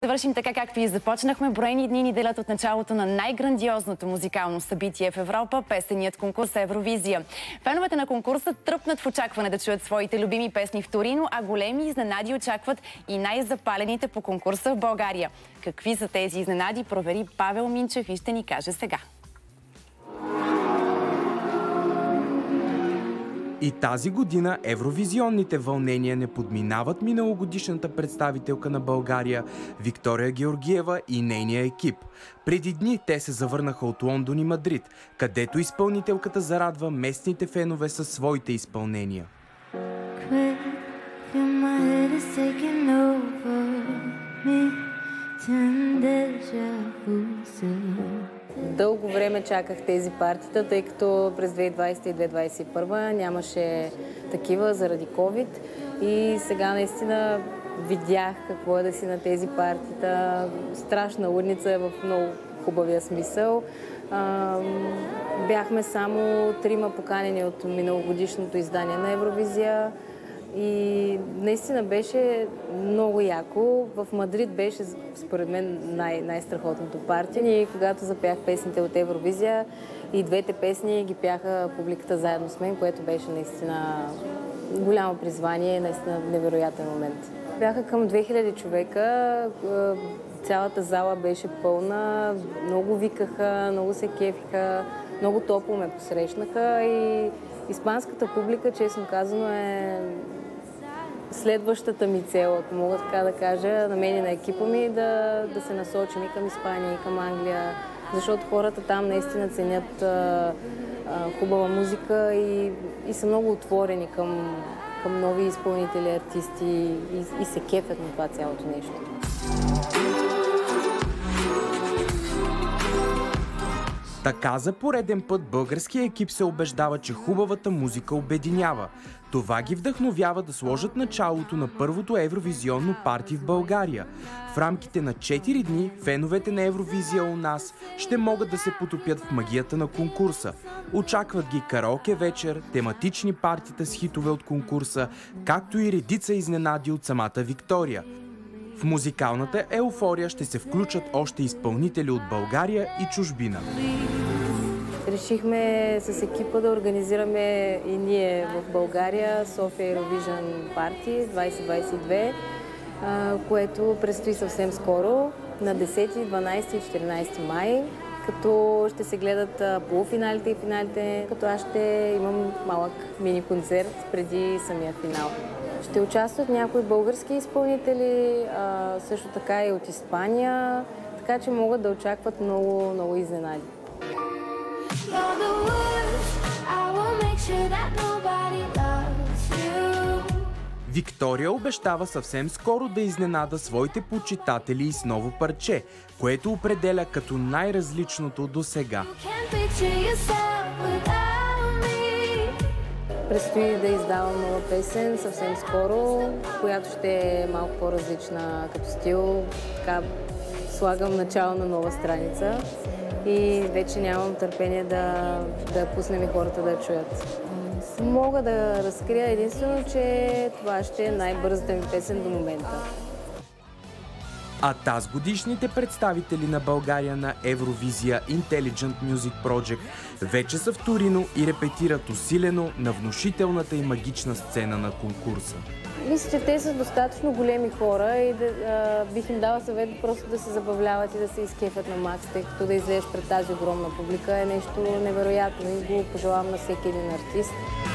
Завършим така, както и започнахме. Броени дни ни делят от началото на най-грандиозното музикално събитие в Европа – песеният конкурс Евровизия. Феновете на конкурса тръпнат в очакване да чуят своите любими песни в Торино, а големи изненади очакват и най-запалените по конкурса в България. Какви са тези изненади, провери Павел Минчев и ще ни каже сега. И тази година евровизионните вълнения не подминават миналогодишната представителка на България Виктория Георгиева и нейния екип. Преди дни те се завърнаха от Лондон и Мадрид, където изпълнителката зарадва местните фенове със своите изпълнения. Дълго време чаках тези партита, тъй като през 2020 и 2021 нямаше такива заради COVID. И сега наистина видях какво е да си на тези партита. Страшна лудница е в много хубавия смисъл. Бяхме само 3 поканени от миналогодишното издание на Евровизия. И наистина беше много яко. В Мадрид беше, според мен, най-страхотното парти. И когато запях песните от Евровизия, и двете песни ги пяха публиката заедно с мен, което беше наистина голямо призвание и наистина невероятен момент. Бяха към 2000 човека, цялата зала беше пълна, много викаха, много се кефиха, много топло ме посрещнаха и испанската публика, честно казано, е следващата ми цел, ако мога така да кажа, на мен и на екипа ми, да се насочим и към Испания, и към Англия, защото хората там наистина ценят хубава музика и са много отворени към нови изпълнители, артисти и се кефят на това цялото нещо. Така за пореден път българският екип се убеждава, че хубавата музика обединява. Това ги вдъхновява да сложат началото на първото евровизионно парти в България. В рамките на 4 дни феновете на Евровизия у нас ще могат да се потопят в магията на конкурса. Очакват ги караоке вечер, тематични партита с хитове от конкурса, както и редица изненади от самата Виктория. В музикалната еуфория ще се включат още изпълнители от България и чужбина. Решихме с екипа да организираме и ние в България София Eurovision Party 2022, което предстои съвсем скоро, на 10, 12 и 14 май, като ще се гледат полуфиналите и финалите, като аз ще имам малък мини-концерт преди самия финал. Ще участват някои български изпълнители, също така и от Испания, така че могат да очакват много изненади. Виктория обещава съвсем скоро да изненада своите почитатели и с ново парче, което определя като най-различното досега. Предстои да издавам нова песен съвсем скоро, която ще е малко по-различна като стил. Така слагам начало на нова страница и вече нямам търпение да я пуснем и хората да я чуят. Мога да разкрия единствено, че това ще е най-бързата ми песен до момента. А тази годишните представители на България на Евровизия Intelligent Music Project вече са в Торино и репетират усилено на внушителната и магична сцена на конкурса. Мисля, че те са достатъчно големи хора и бих им дала съвет просто да се забавляват и да се изкефят на макс, тъй като да излезеш пред тази огромна публика е нещо невероятно и го пожелавам на всеки един артист.